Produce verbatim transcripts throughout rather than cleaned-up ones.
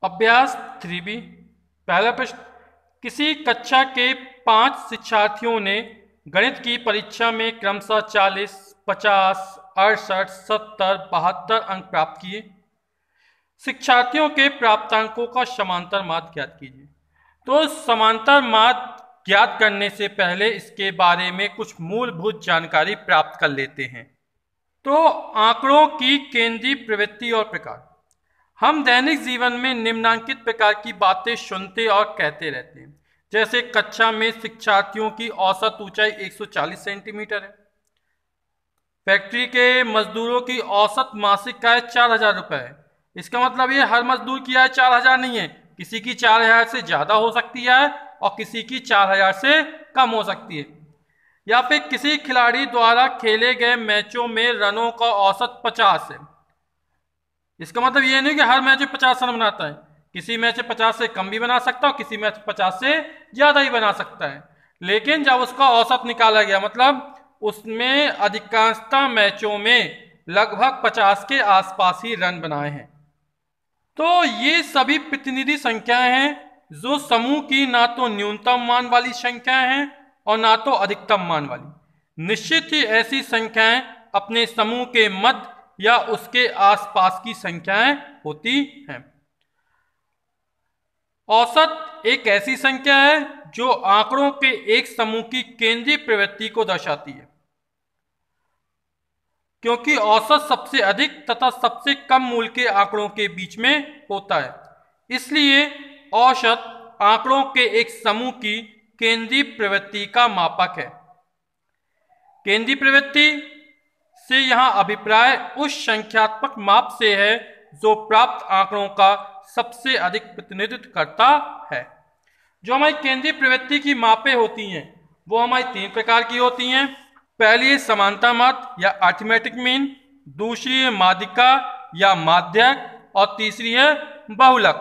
अभ्यास three B. पहला प्रश्न, किसी कक्षा के पांच शिक्षार्थियों ने गणित की परीक्षा में क्रमशः चालीस, पचास, अड़सठ, सत्तर, बहत्तर अंक प्राप्त किए। शिक्षार्थियों के प्राप्तांकों का समांतर माध्य ज्ञात कीजिए। तो समांतर माध्य ज्ञात करने से पहले इसके बारे में कुछ मूलभूत जानकारी प्राप्त कर लेते हैं। तो आंकड़ों की केंद्रीय प्रवृत्ति और प्रकार। हम दैनिक जीवन में निम्नलिखित प्रकार की बातें सुनते और कहते रहते हैं, जैसे कक्षा में शिक्षार्थियों की औसत ऊंचाई एक सौ चालीस सेंटीमीटर है, फैक्ट्री के मजदूरों की औसत मासिक आय चार हजार रुपये है। इसका मतलब ये हर मजदूर की आय चार हजार नहीं है, किसी की चार हजार से ज्यादा हो सकती है और किसी की चार हजार से कम हो सकती है। या फिर किसी खिलाड़ी द्वारा खेले गए मैचों में रनों का औसत पचास है। इसका मतलब ये नहीं कि हर मैच में पचास रन बनाता है, किसी मैच में पचास से कम भी बना सकता है और किसी मैच पचास से ज्यादा ही बना सकता है। लेकिन जब उसका औसत निकाला गया, मतलब उसमें अधिकांशतः मैचों में लगभग पचास के आसपास ही रन बनाए हैं। तो ये सभी प्रतिनिधि संख्याएं हैं जो समूह की ना तो न्यूनतम मान वाली संख्याएं हैं और ना तो अधिकतम मान वाली। निश्चित ही ऐसी संख्याएं अपने समूह के मध्य या उसके आसपास की संख्याएं होती हैं। औसत एक ऐसी संख्या है जो आंकड़ों के एक समूह की केंद्रीय प्रवृत्ति को दर्शाती है। क्योंकि औसत सबसे अधिक तथा सबसे कम मूल्य के आंकड़ों के बीच में होता है, इसलिए औसत आंकड़ों के एक समूह की केंद्रीय प्रवृत्ति का मापक है। केंद्रीय प्रवृत्ति से यहां अभिप्राय उस संख्यात्मक माप से है जो प्राप्त आंकड़ों का सबसे अधिक प्रतिनिधित्व करता है। जो हमारी केंद्रीय प्रवृत्ति की मापें होती हैं वो हमारी तीन प्रकार की होती हैं। पहली है समानता माध्य या अरिथमेटिक मीन, दूसरी है माध्यिका या माध्यक और तीसरी है बहुलक।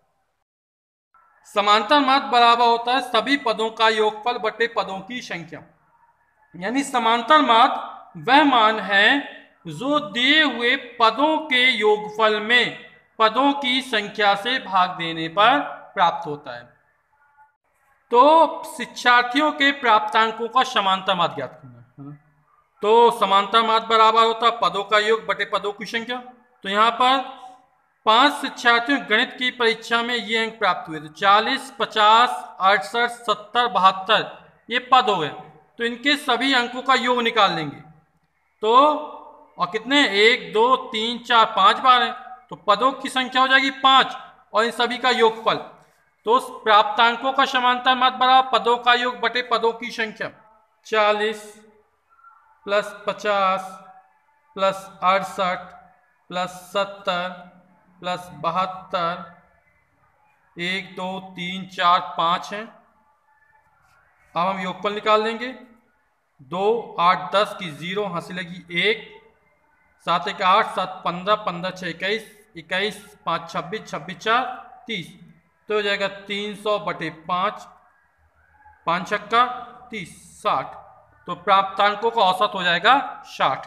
समांतर माध्य बराबर होता है सभी पदों का योगफल बटे पदों की संख्या। यानी समांतर माध्य वह मान है जो दिए हुए पदों के योगफल में पदों की संख्या से भाग देने पर प्राप्त होता है। तो शिक्षार्थियों के प्राप्तांकों का समांतर माध्य ज्ञात करना है। तो समांतर माध्य बराबर होता है पदों का योग बटे पदों की संख्या। तो यहाँ पर पांच शिक्षार्थियों गणित की परीक्षा में ये अंक प्राप्त हुए थे, चालीस, पचास, अड़सठ, सत्तर, बहत्तर, ये पद हो गए। तो इनके सभी अंकों का योग निकाल लेंगे। तो और कितने, एक, दो, तीन, चार, पांच बार है, तो पदों की संख्या हो जाएगी पांच और इन सभी का योगफल। तो प्राप्तांकों का समांतर माध्य बराबर पदों का योग बटे पदों की संख्या। चालीस प्लस पचास प्लस अड़सठ प्लस सत्तर प्लस बहत्तर, एक, दो, तीन, चार, पाँच है। अब हम योगफल निकाल देंगे। दो, आठ, दस की जीरो हंसी लगी एक, सात एक आठ, सात पंद्रह, पंद्रह छः इक्कीस, इक्कीस पाँच छब्बीस, छब्बीस चार तीस। तो हो जाएगा तीन सौ बटे पाँच, पाँच छक्का तीस, साठ। तो प्राप्तांकों का औसत हो जाएगा साठ।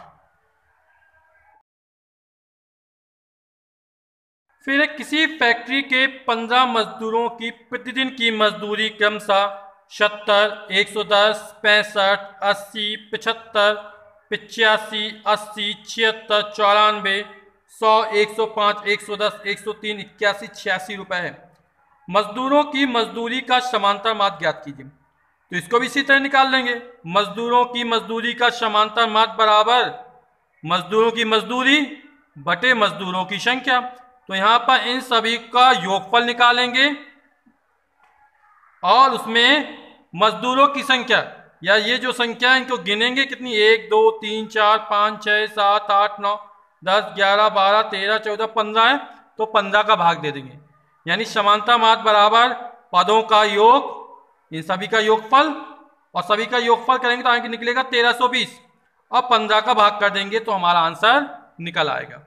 फिर किसी फैक्ट्री के पंद्रह मजदूरों की प्रतिदिन की मजदूरी क्रमशः सत्तर, एक सौ दस, पैंसठ, अस्सी, पचहत्तर, पचासी, अस्सी, छिहत्तर, चौरानवे, सौ, एक सौ पाँच, एक सौ दस, एक सौ तीन, इक्यासी, छियासी रुपए है। मजदूरों की मजदूरी का समांतर माध्य ज्ञात कीजिए। तो इसको भी इसी तरह निकाल लेंगे। मजदूरों की मजदूरी का समांतर माध्य बराबर मजदूरों की मजदूरी बटे मजदूरों की संख्या। तो यहां पर इन सभी का योगफल निकालेंगे और उसमें मजदूरों की संख्या या ये जो संख्या इनको गिनेंगे कितनी, एक, दो, तीन, चार, पाँच, छः, सात, आठ, नौ, दस, ग्यारह, बारह, तेरह, चौदह, पंद्रह है, तो पंद्रह का भाग दे देंगे। यानी समांतर माध्य बराबर पदों का योग, इन सभी का योगफल, और सभी का योगफल करेंगे तो आगे निकलेगा तेरह सौ बीस और पंद्रह का भाग कर देंगे तो हमारा आंसर निकल आएगा।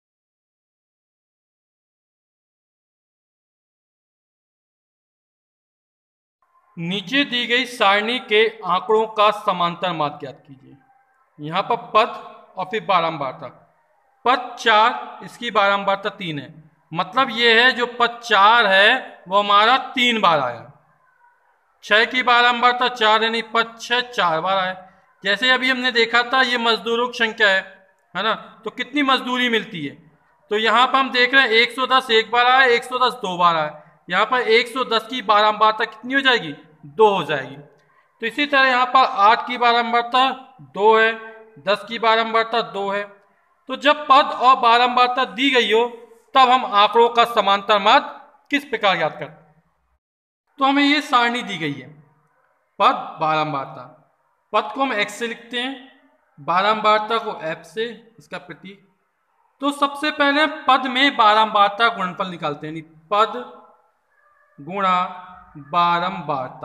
नीचे दी गई सारणी के आंकड़ों का समांतर माध्य ज्ञात कीजिए। यहाँ पर पद और फिर बारंबारता। पद चार, इसकी बारंबारता तीन है। मतलब ये है जो पद चार है वो हमारा तीन बार आया। छह की बारंबारता चार यानी पद छह चार बार आया। जैसे अभी हमने देखा था ये मजदूरों की संख्या है है ना, तो कितनी मजदूरी मिलती है। तो यहाँ पर हम देख रहे हैं एक सौ दस एक बार आया, एक सौ दस दो बार आया। यहाँ पर एक सौ दस की बारंबारता कितनी हो जाएगी, दो हो जाएगी। तो इसी तरह यहाँ पर आठ की बारंबारता दो है, दस की बारंबारता दो है। तो जब पद और बारंबारता दी गई हो तब हम आंकड़ों का समांतर माध्य किस प्रकार याद करते हैं। तो हमें ये सारणी दी गई है, पद बारंबारता। पद को हम एक्स से लिखते हैं, बारंबारता को एफ से, इसका प्रतीक। तो सबसे पहले पद में बारंबारता गुणनफल निकालते हैं, यानी पद गुणा बारंबारता।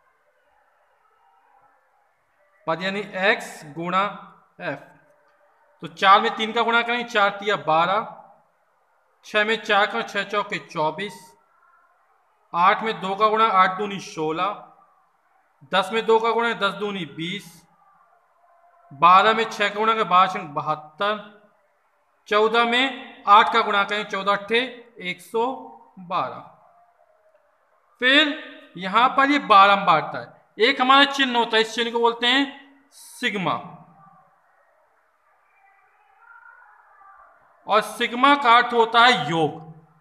पद यानी एक्स गुणा एफ। तो चार में तीन का गुणा करेंगे, चार तिया बारह, छह में चार का छह चौके चौबीस, आठ में दो का गुणा आठ दूनी सोलह, दस में दो का गुणा दस दूनी बीस, बारह में छह का गुणा बारह छह बहत्तर, चौदह में आठ का गुणा करें चौदह अट्ठे एक सौ बारह। फिर यहां पर ये बारंबारता है, एक हमारा चिन्ह होता है, इस चिन्ह को बोलते हैं सिग्मा। और सिग्मा का अर्थ होता है योग।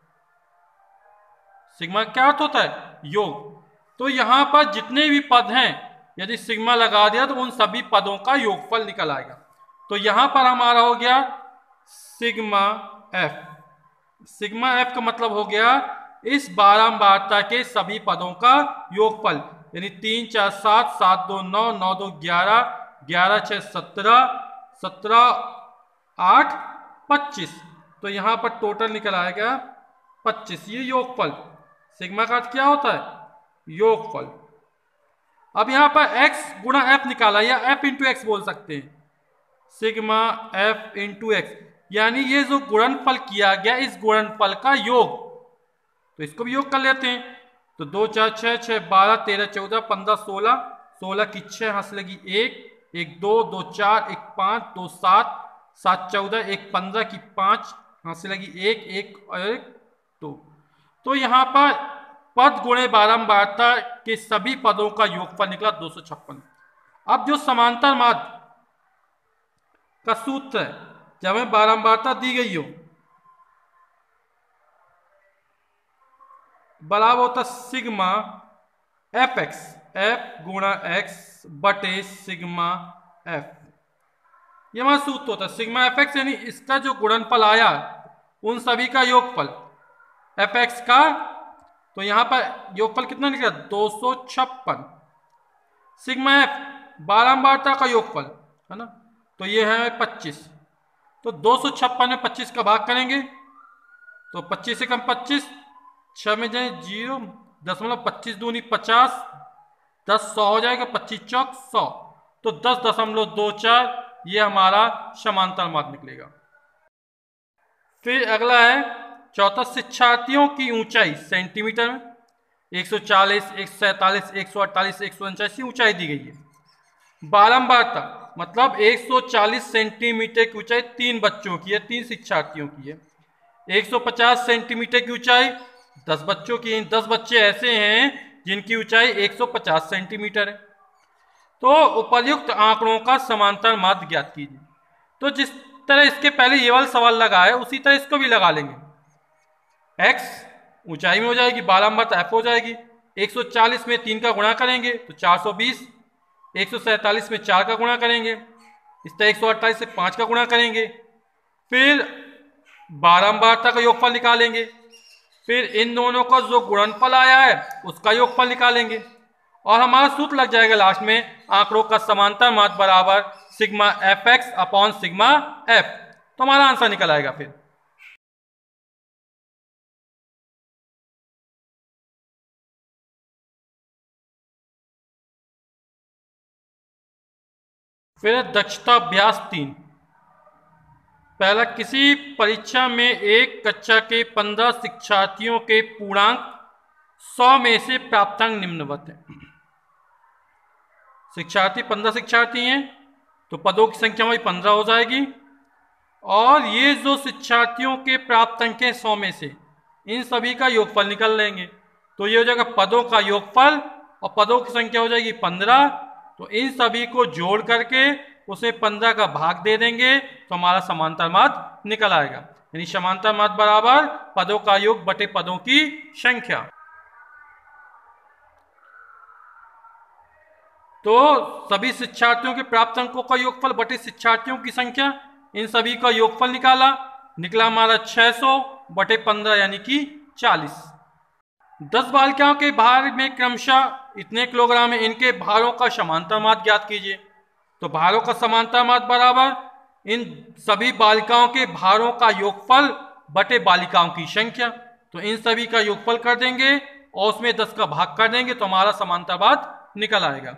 सिग्मा क्या अर्थ होता है, योग। तो यहां पर जितने भी पद हैं यदि सिग्मा लगा दिया तो उन सभी पदों का योगफल निकल आएगा। तो यहां पर हमारा हो गया सिग्मा एफ। सिग्मा एफ का मतलब हो गया इस बारंबारता के सभी पदों का योगफल, यानी तीन चार सात, सात दो नौ, नौ दो ग्यारह, ग्यारह छह सत्रह, सत्रह आठ पच्चीस। तो यहां पर टोटल निकल आएगा पच्चीस। ये योगफल, सिग्मा का अर्थ क्या होता है, योगफल। अब यहां पर x गुणा f निकाला, या f इंटू एक्स बोल सकते हैं, सिग्मा f इंटू एक्स, यानी ये जो गुणनफल किया गया इस गुणनफल का योग। तो इसको भी योग कर लेते हैं। तो दो चार छह, छह बारह, तेरह चौदह, पंद्रह सोलह, सोलह की छह हंस लगी एक, एक दो, दो चार, एक पाँच, दो सात, सात चौदह, एक पंद्रह की पाँच हंस लगी एक, एक और एक दो। तो यहाँ पर पद गुणे बारंबारता के सभी पदों का योगफल निकला दो सौ छप्पन। अब जो समांतर माध्य का सूत्र है, जब हमें बारंबारता दी गई हो बराबर होता सिग्मा एफ एक्स, एफ गुणा एक्स बटे सिग्मा एफ। ये हमारा सूत्र होता है सिग्मा एफ एक्स, यानी इसका जो गुणनफल आया उन सभी का योगफल एफ एक्स का। तो यहां पर योगफल कितना निकला, दो सौ छप्पन। सिग्मा एफ बारंबारता का योगफल है ना, तो ये है पच्चीस। तो दो सौ छप्पन में पच्चीस का भाग करेंगे तो पच्चीस से कम पच्चीस, छह में जाए जीरो, दशमलव पच्चीस दूनी पचास, दस सौ हो जाएगा, पच्चीस चौक सौ। तो दस दशमलव दो चार ये हमारा समांतर माध्य निकलेगा। फिर अगला है चौथा, शिक्षार्थियों की ऊंचाई सेंटीमीटर में एक सौ चालीस, एक सौ सैंतालीस, एक सौ अड़तालीस, एक सौ उनचास ऊंचाई दी गई है। बारंबारता मतलब एक सौ चालीस सेंटीमीटर की ऊंचाई तीन बच्चों की है, तीन शिक्षार्थियों की है। एक सौ पचास सेंटीमीटर की ऊंचाई दस बच्चों की, दस बच्चे ऐसे हैं जिनकी ऊंचाई एक सौ पचास सेंटीमीटर है। तो उपर्युक्त आंकड़ों का समांतर माध्य ज्ञात कीजिए। तो जिस तरह इसके पहले ये वाला सवाल लगा है उसी तरह इसको भी लगा लेंगे। x ऊंचाई में हो जाएगी, बारंबारता f हो जाएगी। एक सौ चालीस में तीन का गुणा करेंगे तो चार सौ बीस, एक सौ सैंतालीस में चार का गुणा करेंगे, इस तरह एक सौ अड़तालीस से पाँच का गुणा करेंगे, फिर बारंबारता का योगफल निकालेंगे, फिर इन दोनों का जो गुणनफल आया है उसका योगफल निकालेंगे और हमारा सूत्र लग जाएगा लास्ट में आंकड़ों का समांतर माध्य बराबर sigma F X upon sigma F. तो हमारा आंसर निकल आएगा। फिर फिर दक्षता अभ्यास तीन। पहला, किसी परीक्षा में एक कक्षा के पंद्रह शिक्षार्थियों के पूर्णांक सौ में से प्राप्तांक निम्नवत है। शिक्षार्थी पंद्रह शिक्षार्थी हैं तो पदों की संख्या हमारी पंद्रह हो जाएगी और ये जो शिक्षार्थियों के प्राप्तांक हैं सौ में से, इन सभी का योगफल निकाल लेंगे। तो ये हो जाएगा पदों का योगफल और पदों की संख्या हो जाएगी पंद्रह। तो इन सभी को जोड़ करके उसे पंद्रह का भाग दे देंगे तो हमारा समांतर माध्य निकल आएगा। यानी समांतर माध्य बराबर पदों का योग बटे पदों की संख्या। तो सभी शिक्षार्थियों के प्राप्त अंकों का योगफल बटे शिक्षार्थियों की संख्या, इन सभी का योगफल निकाला, निकला हमारा छह सौ बटे पंद्रह यानी कि चालीस। दस बालिकाओं के भार में क्रमशः इतने किलोग्राम है, इनके भारों का समांतर माध्य ज्ञात कीजिए। तो भारों का समांतर माध्य बराबर इन सभी बालिकाओं के भारों का योगफल बटे बालिकाओं की संख्या। तो इन सभी का योगफल कर देंगे और उसमें दस का भाग कर देंगे तो हमारा समांतर माध्य निकल आएगा।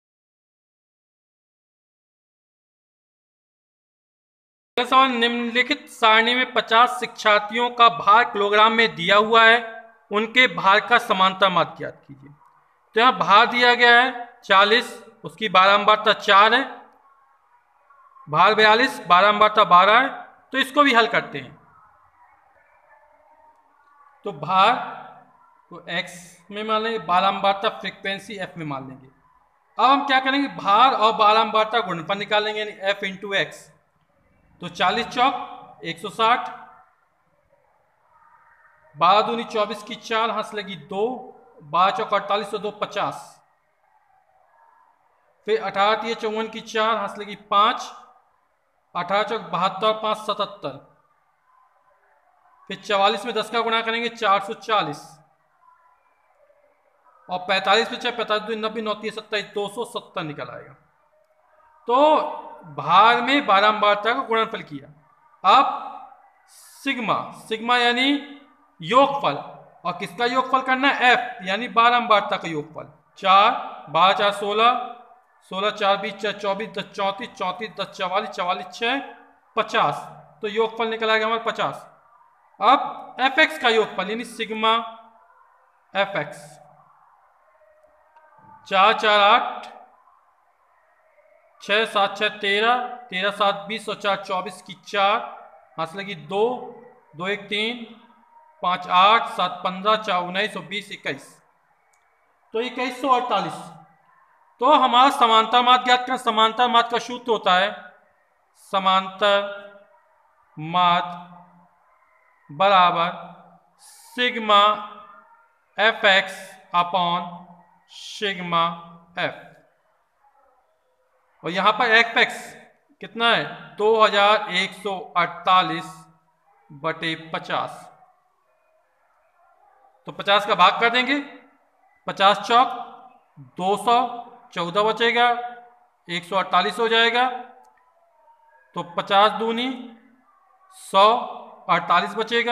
सवाल, निम्नलिखित सारणी में पचास शिक्षार्थियों का भार किलोग्राम में दिया हुआ है, उनके भार का समांतर माध्य ज्ञात कीजिए। तो यहां भार दिया गया है चालीस, उसकी बारंबारता चार है, भार बयालीस, बारंबारता बारह है। तो इसको भी हल करते हैं। तो भार को x में मान लेंगे, बारंबारता फ्रीक्वेंसी f में मान लेंगे। अब हम क्या करेंगे, भार और बारंबारता गुणनफल निकालेंगे यानी f इंटू एक्स। तो चालीस चौक एक सौ साठ, बारह दूनी चौबीस की चार, हंस लगी दो, बारह चौक अड़तालीस, दो पचास, फिर अठारह तीय चौवन की चार, हंस लगी पांच, अठारह चौक बहत्तर, पांच सतहत्तर, फिर चवालीस में दस का गुणा करेंगे चार सौ चालीस, और पैंतालीस में छह, पैंतालीस दो नब्बे, नौ तीय सत्ताईस, दो सौ सत्तर निकल आएगा। तो भार में बारंबारता का गुणनफल किया। अब सिग्मा, सिग्मा यानी योगफल, और किसका योगफल करना है, एफ यानी बारंबारता का योगफल। चार, बारह चार सोलह, सोलह चार बीस, चार चौबीस, दस चौंतीस, चौंतीस दस चवालीस, चवालीस छः पचास। तो योगफल निकल आएगा हमारा पचास। अब एफ एक्स का योगफल यानी सिग्मा एफ एक्स, चार चार आठ, छः सात छः तेरह, तेरह सात बीस और चार चौबीस की चार, हाथ लगी दो, दो एक तीन, पाँच आठ, सात पंद्रह, चार उन्नीस और बीस इक्कीस, तो इक्कीस सौ अड़तालीस। तो हमारा समांतर माध्य ज्ञात करना। समांतर माध्य का सूत्र होता है समांतर माध्य बराबर sigma F X upon sigma F, और यहां पर एफ एक्स कितना है, दो हजार एक सौ अड़तालीस बटे पचास। तो पचास का भाग कर देंगे, पचास चौक दो सौ, चौदह बचेगा, एक सौ अड़तालीस हो जाएगा। तो पचास दूनी सौ, अड़तालीस बचेगा,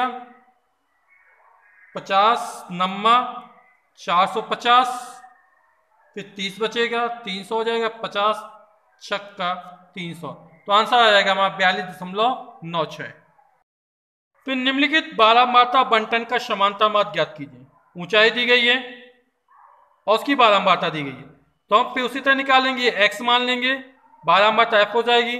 पचास नम्मा चार सौ पचास, फिर तीस बचेगा, तीन सौ हो जाएगा, पचास छक्का तीन सौ। तो आंसर आ जाएगा हमारा बयालीस दशमलव नौ छः। फिर निम्नलिखित बारंबारता बंटन का समांतर माध्य ज्ञात कीजिए। ऊंचाई दी गई है और उसकी बारंबारता दी गई है, तो हम फिर उसी तरह निकालेंगे, x मान लेंगे, बारंबारता f हो जाएगी।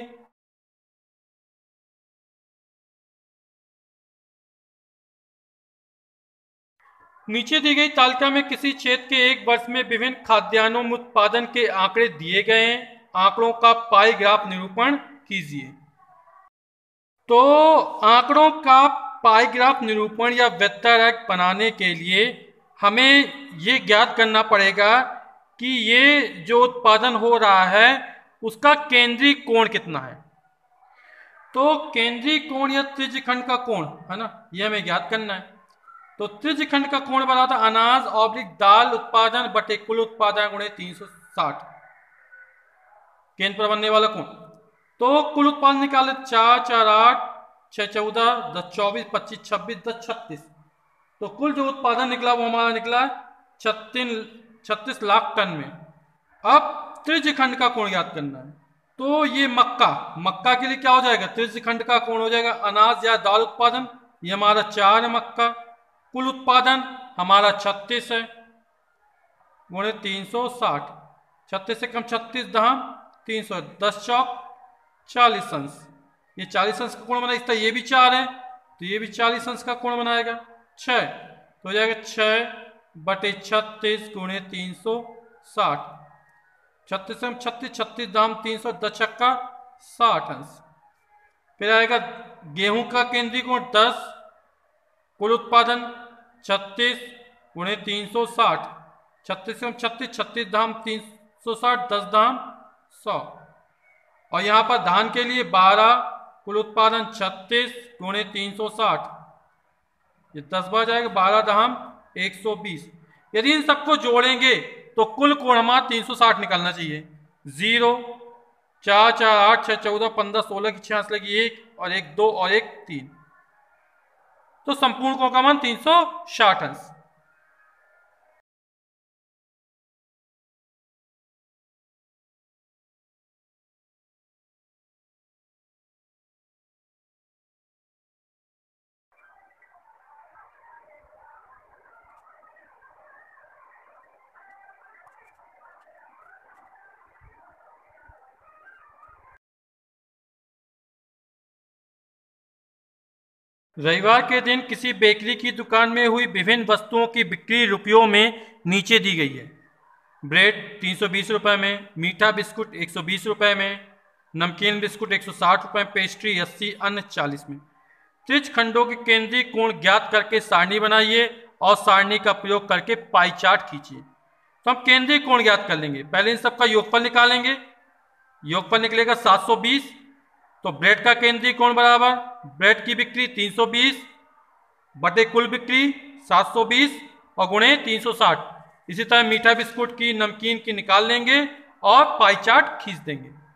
नीचे दी गई तालिका में किसी क्षेत्र के एक वर्ष में विभिन्न खाद्यान्नों में उत्पादन के आंकड़े दिए गए हैं, आंकड़ों का पाई ग्राफ निरूपण कीजिए। तो आंकड़ों का पाई ग्राफ निरूपण या वेक्टर रेख बनाने के लिए हमें ये ज्ञात करना पड़ेगा कि ये जो उत्पादन हो रहा है उसका केंद्रीय कोण कितना है। तो केंद्रीय कोण या त्रिज्यखंड का कोण है ना, ये हमें ज्ञात करना है। तो त्रिज्यखंड का कोण बना था अनाज ऑब्लिक दाल उत्पादन बटे कुल उत्पादन गुणे तीन सौ साठ, केंद्र पर बनने वाला कोण। तो कुल उत्पादन निकाले, चार चार आठ, छः चौदह, दस चौबीस, पच्चीस छब्बीस, दस छत्तीस। तो कुल जो उत्पादन निकला वो हमारा निकला छत्तीस छत्तीस लाख टन में। अब त्रिज्यखंड का कोण याद करना है। तो ये मक्का, मक्का के लिए क्या हो जाएगा, त्रिज्यखंड का कोण हो जाएगा अनाज या दाल उत्पादन, ये हमारा चार है मक्का, कुल उत्पादन हमारा छत्तीस है गुणे तीन सौ साठ, छत्तीस से कम छत्तीस दहम तीन सौ, दस चौक चालीस अंश, ये चालीस अंश का कोण बना। इस तरह ये भी चार है तो ये भी चालीस अंश का कोण बनाएगा। छः, तो हो जाएगा छः बटे छत्तीस गुणे तीन सौ साठ। छत्तीस में छत्तीस, छत्तीस दाम तीन सौ, दस छक्का साठ अंश। फिर आएगा गेहूं का केंद्रीय गुण दस, कुल उत्पादन छत्तीस गुणे तीन सौ साठ। छत्तीस में छत्तीस, छत्तीस धाम तीन सौ साठ, दस धाम सौ। और यहाँ पर धान के लिए बारह, कुल उत्पादन छत्तीस गुणे तीन सौ साठ, ये दस बार जाएगा, बारह धाम एक सौ बीस। यदि इन सबको जोड़ेंगे तो कुल कोण हमारा तीन सौ साठ निकलना चाहिए। जीरो, चार चार आठ, छः चौदह, पंद्रह, सोलह की छियास लगी एक, और एक दो, और एक तीन, तो संपूर्ण कोण का मान तीन सौ साठ अंश। रविवार के दिन किसी बेकरी की दुकान में हुई विभिन्न वस्तुओं की बिक्री रुपयों में नीचे दी गई है। ब्रेड तीन सौ बीस रुपये में, मीठा बिस्कुट एक सौ बीस रुपये में, नमकीन बिस्कुट एक सौ साठ रुपये, पेस्ट्री अस्सी, अन्य चालीस में। त्रिज खंडों के केंद्रीय कोण ज्ञात करके सारणी बनाइए और सारणी का प्रयोग करके पाई चार्ट खींचिए। तो हम केंद्रीय कोण ज्ञात कर लेंगे। पहले इन सबका योगफल निकालेंगे। योगफल निकलेगा सात सौ बीस। तो ब्रेड का केंद्रीय कोण बराबर ब्रेड की बिक्री तीन सौ बीस बटे कुल बिक्री सात सौ बीस और गुणे तीन सौ साठ। इसी तरह मीठा बिस्कुट की, नमकीन की निकाल लेंगे और पाई चार्ट खींच देंगे।